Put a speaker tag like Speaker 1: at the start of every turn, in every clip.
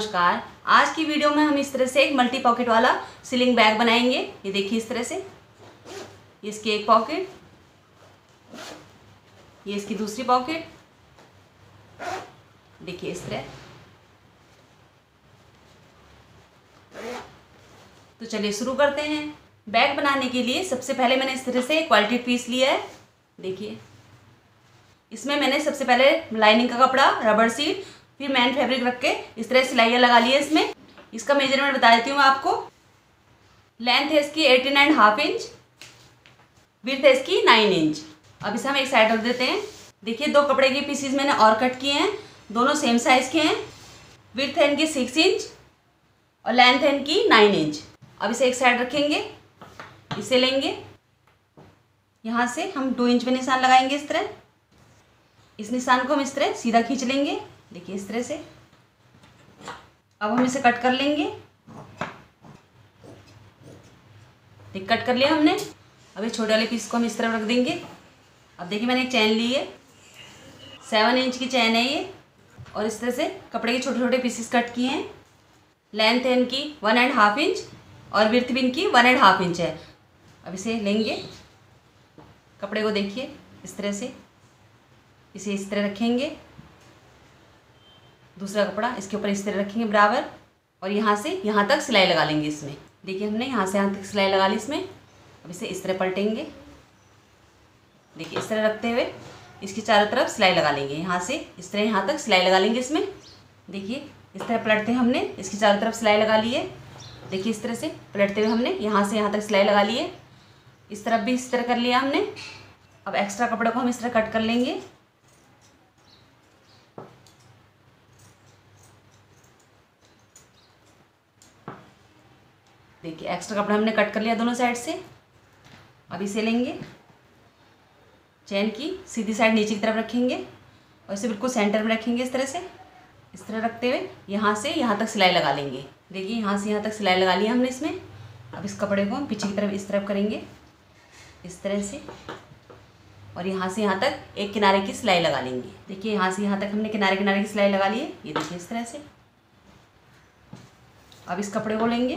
Speaker 1: नमस्कार। आज की वीडियो में हम इस तरह से एक मल्टी पॉकेट वाला सिलिंग बैग बनाएंगे। ये देखिए इस तरह से, इसकी एक पॉकेट, ये इसकी दूसरी पॉकेट, देखिए इस तरह। तो चलिए शुरू करते हैं। बैग बनाने के लिए सबसे पहले मैंने इस तरह से क्वालिटी पीस लिया है। देखिए इसमें मैंने सबसे पहले लाइनिंग का कपड़ा, रबर शीट, फिर मैन फैब्रिक रख के इस तरह सिलाइयाँ लगा ली है। इसमें इसका मेजरमेंट बता देती हूँ मैं आपको। लेंथ है इसकी 18.5 इंच, विड्थ है इसकी 9 इंच। अब इसे हम एक साइड रख देते हैं। देखिए दो कपड़े के पीसीज मैंने और कट किए हैं, दोनों सेम साइज़ के हैं। विड्थ है इनकी 6 इंच और लेंथ है इनकी 9 इंच। अब इसे एक साइड रखेंगे। इसे लेंगे, यहाँ से हम 2 इंच में निशान लगाएंगे इस तरह। इस निशान को हम इस तरह सीधा खींच लेंगे, देखिए इस तरह से। अब हम इसे कट कर लेंगे। देख कट कर लिया हमने। अब ये छोटे वाले पीस को हम इस तरह रख देंगे। अब देखिए मैंने एक चैन ली है, 7 इंच की चैन है ये, और इस तरह से कपड़े के छोटे छोटे पीसेस कट किए हैं। लेंथ है इनकी 1.5 इंच और विड्थ भी इनकी 1.5 इंच है। अब इसे लेंगे, कपड़े को देखिए इस तरह से, इसे इस तरह रखेंगे। दूसरा कपड़ा इसके ऊपर इस तरह रखेंगे बराबर, और यहाँ से यहाँ तक सिलाई लगा लेंगे इसमें। देखिए हमने यहाँ से यहाँ तक सिलाई लगा ली इसमें। अब इसे इस तरह पलटेंगे, देखिए इस तरह रखते हुए इसकी चारों तरफ सिलाई लगा लेंगे। यहाँ से इस तरह यहाँ तक सिलाई लगा लेंगे इसमें। देखिए इस तरह पलटते हैं, हमने इसकी चारों तरफ सिलाई लगा ली है। देखिए इस तरह से पलटते हुए हमने यहाँ से यहाँ तक सिलाई लगा ली है। इस तरफ भी इस तरह कर लिया हमने। अब एक्स्ट्रा कपड़े को हम इस तरह कट कर लेंगे। देखिए एक्स्ट्रा कपड़ा हमने कट कर लिया दोनों साइड से। अब इसे लेंगे, चैन की सीधी साइड नीचे की तरफ रखेंगे और इसे बिल्कुल सेंटर में रखेंगे इस तरह से। इस तरह रखते हुए यहाँ से यहाँ तक सिलाई लगा लेंगे। देखिए यहाँ से यहाँ तक सिलाई लगा लिया हमने इसमें। अब इस कपड़े को हम पीछे की तरफ इस तरफ करेंगे इस तरह से, और यहाँ से यहाँ तक एक किनारे की सिलाई लगा लेंगे। देखिए यहाँ से यहाँ तक हमने किनारे किनारे की सिलाई लगा ली है, ये देखिए इस तरह से। अब इस कपड़े को लेंगे,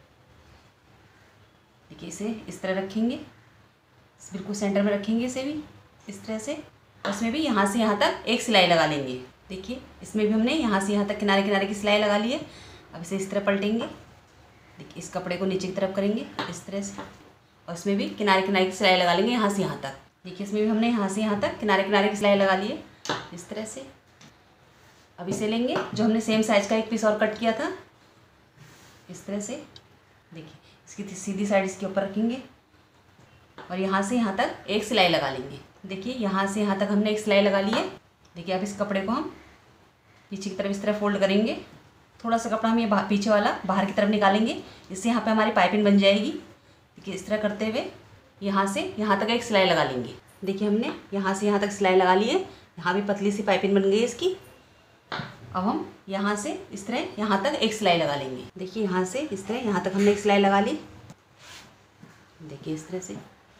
Speaker 1: देखिए इसे इस तरह रखेंगे, बिल्कुल सेंटर में रखेंगे इसे भी इस तरह से। और इसमें भी यहाँ से यहाँ तक एक सिलाई लगा लेंगे। देखिए इसमें भी हमने यहाँ से यहाँ तक किनारे किनारे की सिलाई लगा ली है। अब इसे इस तरह पलटेंगे, देखिए इस कपड़े को नीचे की तरफ करेंगे इस तरह से, और इसमें भी किनारे किनारे की सिलाई लगा लेंगे यहाँ से यहाँ तक। देखिए इसमें भी हमने यहाँ से यहाँ तक किनारे किनारे की सिलाई लगा ली है इस तरह से। अब इसे लेंगे, जो हमने सेम साइज़ का एक पीस और कट किया था, इस तरह से। देखिए इसकी सीधी साइड इसके ऊपर रखेंगे और यहाँ से यहाँ तक एक सिलाई लगा लेंगे। देखिए यहाँ से यहाँ तक हमने एक सिलाई लगा ली है। देखिए अब इस कपड़े को हम पीछे की तरफ इस तरह फोल्ड करेंगे। थोड़ा सा कपड़ा हम ये पीछे वाला बाहर की तरफ निकालेंगे, इससे यहाँ पे हमारी पाइपिंग बन जाएगी। देखिए इस तरह करते हुए यहाँ से यहाँ तक एक सिलाई लगा लेंगे। देखिए हमने यहाँ से यहाँ तक सिलाई लगा ली है, यहाँ भी पतली सी पाइपिंग बन गई है इसकी। अब हम यहाँ से इस तरह यहाँ तक एक सिलाई लगा लेंगे। देखिए यहाँ से इस तरह यहाँ तक हमने एक सिलाई लगा ली, देखिए इस तरह से।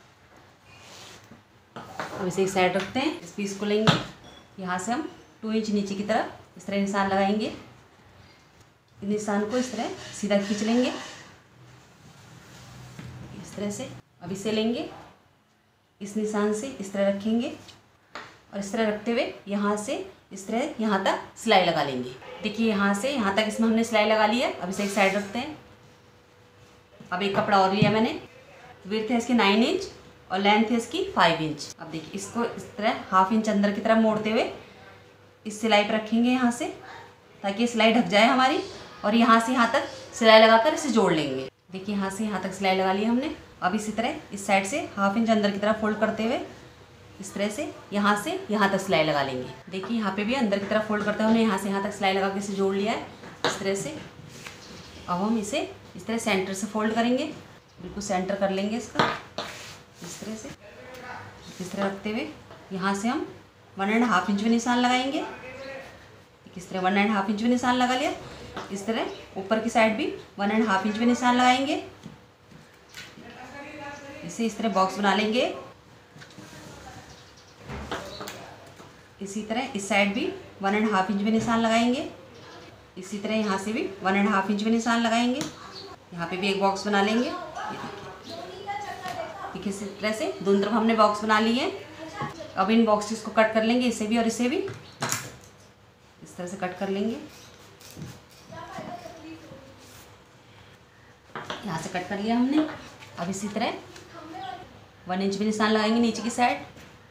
Speaker 1: अब इसे एक साइड रखते हैं। इस पीस को लेंगे, यहाँ से हम 2 इंच नीचे की तरफ इस तरह निशान लगाएंगे। निशान को इस तरह सीधा खींच लेंगे इस तरह से। अब इसे लेंगे, इस निशान से इस तरह रखेंगे और इस तरह रखते हुए यहाँ से इस तरह यहाँ तक सिलाई लगा लेंगे। देखिए यहाँ से यहाँ तक इसमें हमने सिलाई लगा ली है। अब इसे एक साइड रखते हैं। अब एक कपड़ा और लिया मैंने, विड्थ है इसकी 9 इंच और लेंथ है इसकी 5 इंच। अब देखिए इसको इस तरह 1/2 इंच अंदर की तरफ मोड़ते हुए इस सिलाई पर रखेंगे यहाँ से, ताकि सिलाई ढक जाए हमारी, और यहाँ से यहाँ तक सिलाई लगाकर इसे जोड़ लेंगे। देखिए यहाँ से यहाँ तक सिलाई लगा ली हमने। अब इसी तरह इस साइड से 1/2 इंच अंदर की तरफ फोल्ड करते हुए इस तरह से यहाँ तक सिलाई लगा लेंगे। देखिए यहाँ पे भी अंदर की तरफ फोल्ड करते हुए हमने यहाँ से यहाँ तक सिलाई लगा के इसे जोड़ लिया है इस तरह से। अब हम इसे इस तरह सेंटर से फोल्ड करेंगे, बिल्कुल सेंटर कर लेंगे इसका इस तरह से। इस तरह रखते हुए यहाँ से हम 1.5 इंच में निशान लगाएंगे। इस तरह 1.5 इंच में निशान लगा लिया। इस तरह ऊपर की साइड भी 1.5 इंच में निशान लगाएंगे। इसे इस तरह बॉक्स बना लेंगे। इसी तरह इस साइड भी 1.5 इंच में निशान लगाएंगे। इसी तरह यहाँ से भी 1.5 इंच में निशान लगाएंगे। यहाँ पे भी एक बॉक्स बना लेंगे। ये देखिए इसी तरह से दोनों तरफ हमने बॉक्स बना लिए हैं। अब इन बॉक्सेस को कट कर लेंगे, इसे भी और इसे भी इस तरह से कट कर लेंगे। यहाँ से कट कर लिया हमने। अब इसी तरह 1 इंच में निशान लगाएंगे नीचे की साइड,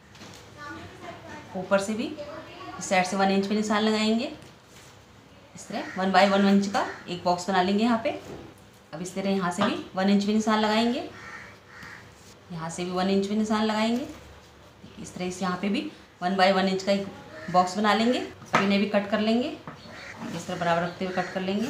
Speaker 1: ऊपर से भी इस साइड से 1 इंच में निशान लगाएंगे। इस तरह 1 बाय 1 इंच का एक बॉक्स बना लेंगे यहाँ पे। अब इस तरह यहाँ से भी 1 इंच में निशान लगाएंगे, यहाँ से भी 1 इंच में निशान लगाएंगे। इस तरह से यहाँ पे भी 1 बाय 1 इंच का एक बॉक्स बना लेंगे। अब इन्हें भी कट कर लेंगे, इस तरह बराबर रखते हुए कट कर लेंगे।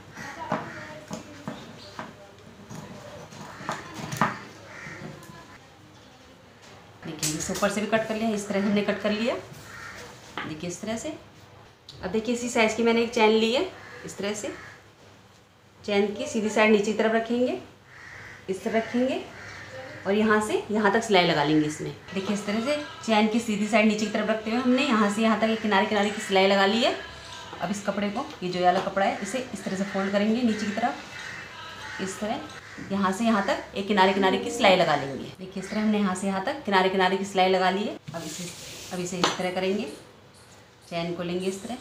Speaker 1: देखिए इस ऊपर से भी कट कर लिया, इस तरह हमने कट कर लिया। देखिए इस तरह से। अब देखिए इसी साइज़ की मैंने एक चैन ली है। इस तरह से चैन की सीधी साइड नीचे की तरफ रखेंगे, इस तरह रखेंगे और यहाँ से यहाँ तक सिलाई लगा लेंगे इसमें। देखिए इस तरह से चैन की सीधी साइड नीचे की तरफ रखते हुए हमने यहाँ से यहाँ तक एक किनारे किनारे की सिलाई लगा ली है। अब इस कपड़े को, ये जो वाला कपड़ा है, इसे इस तरह से फोल्ड करेंगे नीचे की तरफ। इस तरह यहाँ से यहाँ तक एक किनारे किनारे की सिलाई लगा लेंगे। देखिए इस तरह हमने यहाँ से यहाँ तक किनारे किनारे की सिलाई लगा ली है। अब इसे इस तरह करेंगे, चैन को लेंगे इस तरह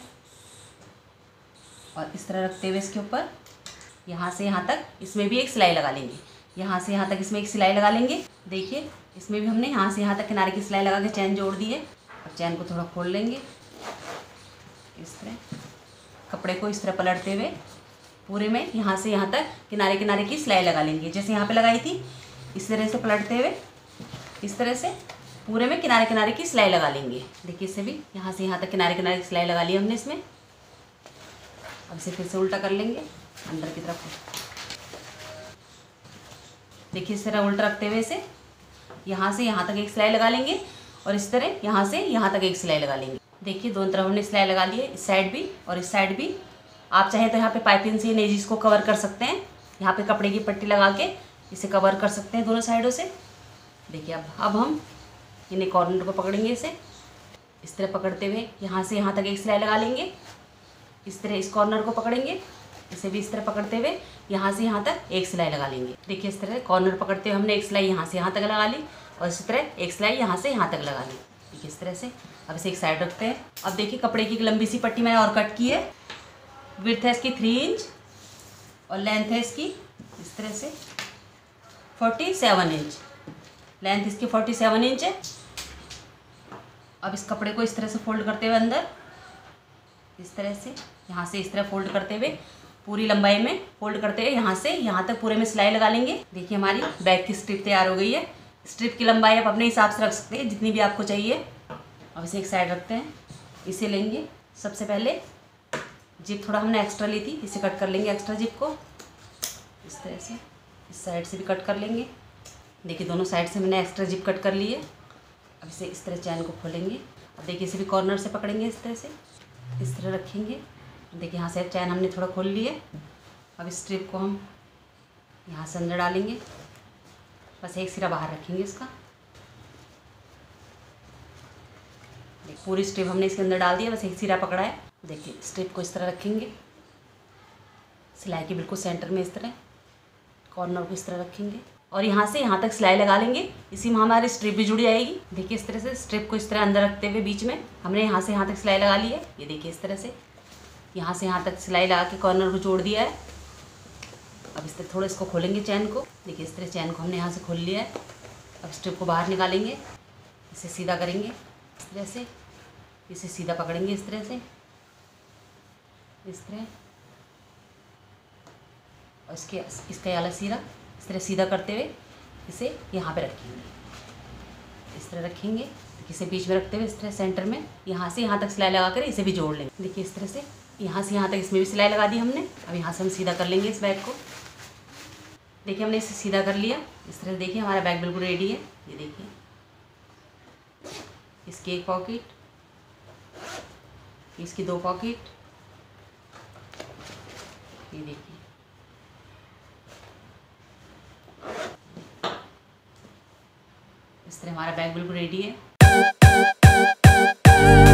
Speaker 1: और इस तरह रखते हुए इसके ऊपर यहाँ से यहाँ तक इसमें भी एक सिलाई लगा लेंगे। यहाँ से यहाँ तक इसमें एक सिलाई लगा लेंगे। देखिए इसमें भी हमने यहाँ से यहाँ तक किनारे की सिलाई लगा के चैन जोड़ दी है। और चैन को थोड़ा खोल लेंगे, इस तरह कपड़े को इस तरह पलटते हुए पूरे में यहाँ से यहाँ तक किनारे किनारे की सिलाई लगा लेंगे। जैसे यहाँ पे लगाई थी इस तरह से पलटते हुए इस तरह से पूरे में किनारे किनारे की सिलाई लगा लेंगे। देखिए इससे भी यहाँ से यहाँ तक किनारे किनारे की सिलाई लगा ली हमने इसमें। अब इसे फिर से उल्टा कर लेंगे अंदर की तरफ। देखिए इस तरह उल्टा रखते हुए इसे यहाँ से यहाँ तक एक सिलाई लगा लेंगे और इस तरह यहाँ से यहाँ तक एक सिलाई लगा लेंगे। देखिए दोनों तरफ हमने सिलाई लगा ली है, इस साइड भी और इस साइड भी। आप चाहें तो यहाँ पे पाइपिंग से नेजीज को कवर कर सकते हैं। यहाँ पे कपड़े की पट्टी लगा के इसे कवर कर सकते हैं दोनों साइडों से। देखिए अब हम इन्हें कॉर्नर को पकड़ेंगे, इसे इस तरह पकड़ते हुए यहाँ से यहाँ तक एक सिलाई लगा लेंगे। इस तरह इस कॉर्नर को पकड़ेंगे, इसे भी इस तरह पकड़ते हुए यहाँ से यहाँ तक एक सिलाई लगा लेंगे। देखिए इस तरह कॉर्नर पकड़ते हुए हमने एक सिलाई यहाँ से यहाँ तक लगा ली और इसी तरह एक सिलाई यहाँ से यहाँ तक लगा ली। देखिए इस तरह से। अब इसे एक साइड रखते हैं। अब देखिए कपड़े की एक लंबी सी पट्टी मैंने और कट की है। विड्थ है इसकी 3 इंच और लेंथ है इसकी इस तरह से 47 इंच। लेंथ इसकी 47 इंच है। अब इस कपड़े को इस तरह से फोल्ड करते हुए अंदर इस तरह से यहाँ से इस तरह फोल्ड करते हुए पूरी लंबाई में फोल्ड करते हुए यहाँ से यहाँ तक पूरे में सिलाई लगा लेंगे। देखिए हमारी बैक की स्ट्रिप तैयार हो गई है। स्ट्रिप की लंबाई आप अपने हिसाब से रख सकते हैं जितनी भी आपको चाहिए। अब इसे एक साइड रखते हैं, इसे लेंगे। सबसे पहले जिप थोड़ा हमने एक्स्ट्रा ली थी, इसे कट कर लेंगे एक्स्ट्रा जिप को इस तरह से। इस साइड से भी कट कर लेंगे। देखिए दोनों साइड से मैंने एक्स्ट्रा जिप कट कर ली है। अब इसे इस तरह चैन को खोलेंगे। अब देखिए इसे भी कॉर्नर से पकड़ेंगे इस तरह से, इस तरह रखेंगे। देखिए यहाँ से चैन हमने थोड़ा खोल ली है। अब इस स्ट्रिप को हम यहाँ से अंदर डालेंगे, बस एक सिरा बाहर रखेंगे इसका। पूरी स्ट्रिप हमने इसके अंदर डाल दिया, बस एक सिरा पकड़ा है। देखिए स्ट्रिप को इस तरह रखेंगे सिलाई के बिल्कुल सेंटर में, इस तरह कॉर्नर को इस तरह रखेंगे और यहाँ से यहाँ तक सिलाई लगा लेंगे। इसी में हमारी स्ट्रिप भी जुड़ी आएगी। देखिए इस तरह से स्ट्रिप को इस तरह अंदर रखते हुए बीच में हमने यहाँ से यहाँ तक सिलाई लगा ली है। ये देखिए इस तरह से यहाँ से यहाँ तक सिलाई लगा के कॉर्नर को जोड़ दिया है। अब इस तरह थोड़ा इसको खोलेंगे चैन को। देखिए इस तरह चैन को हमने यहाँ से खोल लिया है। अब स्ट्रिप को बाहर निकालेंगे, इसे सीधा करेंगे इस तरह से, इसे सीधा पकड़ेंगे इस तरह से, इस तरह और इसका वाला सिरा इस तरह सीधा करते हुए इसे यहाँ पे रखेंगे, इस तरह रखेंगे। इसे बीच में रखते हुए इस तरह सेंटर में यहाँ से यहाँ तक सिलाई लगा कर इसे भी जोड़ लेंगे। देखिए इस तरह से यहाँ से यहाँ तक इसमें भी सिलाई लगा दी हमने। अब यहाँ से हम सीधा कर लेंगे इस बैग को। देखिए हमने इसे सीधा कर लिया इस तरह। देखिए हमारा बैग बिल्कुल रेडी है। ये देखिए इसकी एक पॉकेट, इसकी 2 पॉकेट, ये देखिए इस तरह हमारा बैग बिल्कुल रेडी है।